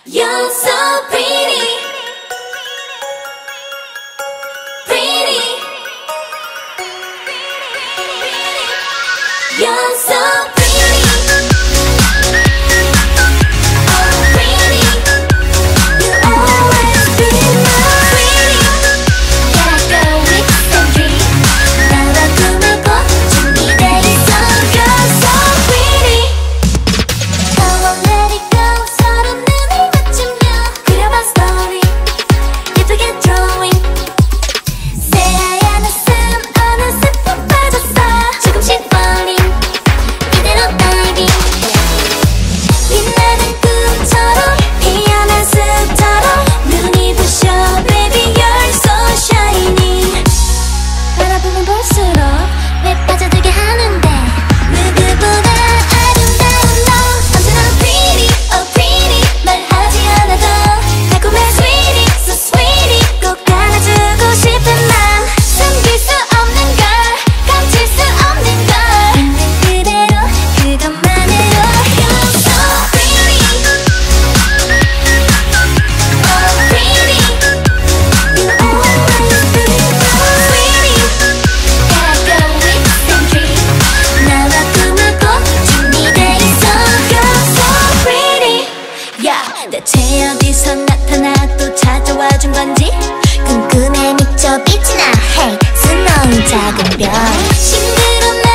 You're so pretty, pretty. You're so pretty, oh pretty. You always be my pretty. Yeah, girl with the dream. 나와 꿈을 꿔 준비돼 있어. You're so pretty. Come on, let it go. 서로 눈을 맞추며 그려봐 story. 예쁘게 drawing. 새하얀 웃음 어느새 푹 빠졌어. 조금씩 falling. 이대로 diving. 빛나는 꿈처럼 피어난 습처럼 눈이 부셔. Baby you're so shining. 바라보면 볼수록 왜 빠져들게 하는데 누구보다 아름다운 너. 언제나 pretty, oh pretty. 말하지 않아도 달콤해 sweetie, so sweetie. 꼭 안아주고 싶은 맘. 숨길 수 없는 걸, 감출 수 없는 걸. 있는 그대로 그것만으로. You're so pretty, oh pretty. You always be my sweetie. Gotta go with the dream. 나와 꿈을 꿔 준비돼 있어. You're so pretty. Yeah, 대체 어디서 나타나 또 찾아와준 건지 궁금해 미쳐 빛이 나. Hey, 스노우 작은 별. 싱그런